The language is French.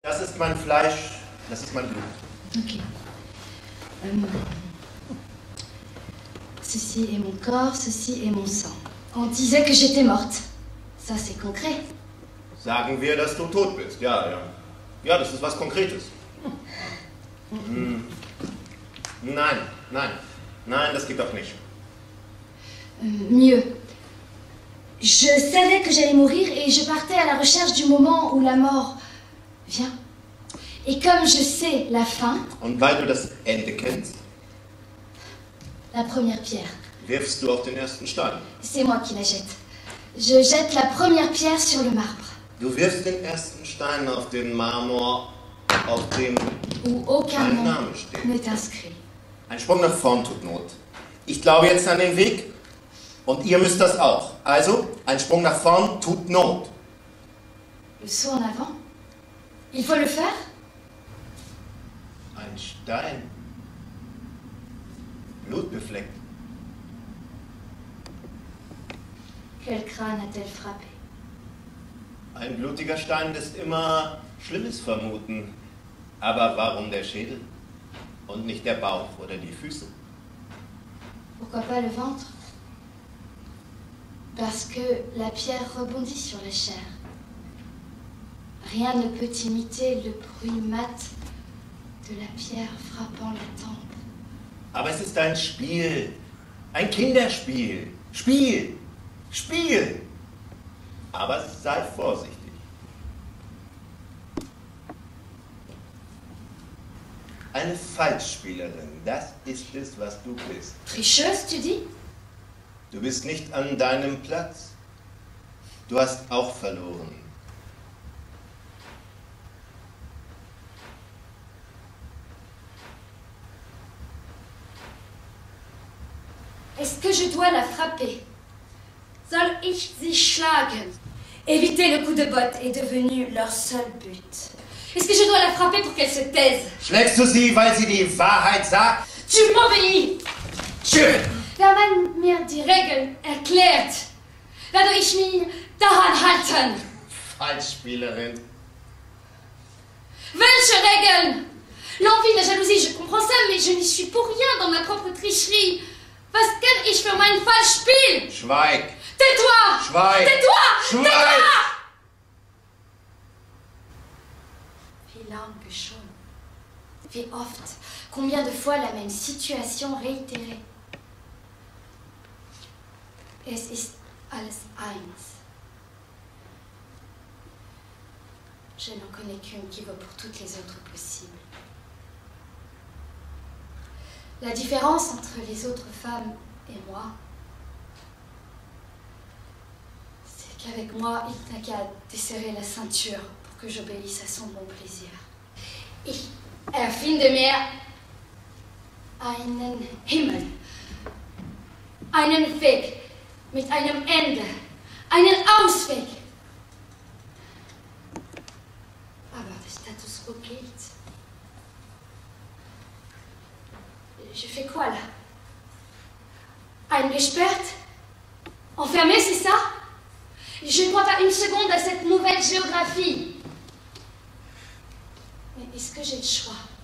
Das ist mein Fleisch, das ist mein Blut. Ok. Ceci est mon corps, ceci est mon sang. On disait que j'étais morte. Ça, c'est concret. Sagen wir, dass du tot bist. Ja, ja. Ja, das ist was Konkretes. Nein, nein. Nein, das geht doch nicht. Mieux. Je savais que j'allais mourir et je partais à la recherche du moment où la mort vient. Et comme je sais la fin... Und weil du das Ende kennst, la première pierre. Wirfst du auf den ersten Stein. C'est moi qui la jette. Je jette la première pierre sur le marbre. Du wirfst den ersten Stein auf den Marmor, auf dem où aucun dein nom Name steht. n'est inscrit. Ein Sprung nach vorn tut Not. Ich glaube jetzt an den Weg und ihr müsst das auch. Also, ein Sprung nach vorn tut Not. Le saut en avant? Il faut le faire? Ein Stein. Blutbefleckt. Quel crâne a-t-elle frappé? Ein blutiger Stein lässt immer Schlimmes vermuten. Aber warum der Schädel? Und nicht der Bauch oder die Füße? Pourquoi pas le ventre? Parce que la pierre rebondit sur la chair. Rien ne peut imiter le bruit mat de la pierre frappant la tempe. Aber es ist ein Spiel. Ein Kinderspiel. Spiel. Spiel. Aber sei vorsichtig. Eine Falschspielerin, das ist es, was du bist. Tricheuse, tu dis? Du bist nicht an deinem Platz. Du hast auch verloren. Est-ce que je dois la frapper? Soll ich sie schlagen? Éviter le coup de botte est devenu leur seul but. Est-ce que je dois la frapper pour qu'elle se taise? Schlägst du sie, weil sie die Wahrheit sagt? Tu m'obéis! Schön! Wer mir die Regeln erklärt, werde ich mich daran halten. Falschspielerin. Welche Regeln? L'envie, la jalousie, je comprends ça, mais je n'y suis pour rien dans ma propre tricherie. Was kann ich für mein Falschspiel? Schweig! Tais-toi! Schweig! Tais-toi! Schweig! Tais-toi! Wie lange schon? Wie oft? Combien de fois la même situation réitérée? Es ist alles eins. Je n'en connais qu'une qui vaut pour toutes les autres possibles. La différence entre les autres femmes et moi, c'est qu'avec moi, il n'a qu'à desserrer la ceinture pour que j'obéisse à son bon plaisir. Ich erfinde mir einen Himmel, einen Weg mit einem Ende, einen Ausweg. Aber der Status quo gilt. Je fais quoi là? Eingesperrt? Enfermée, c'est ça? Je ne crois pas une seconde à cette nouvelle géographie. Mais est-ce que j'ai le choix?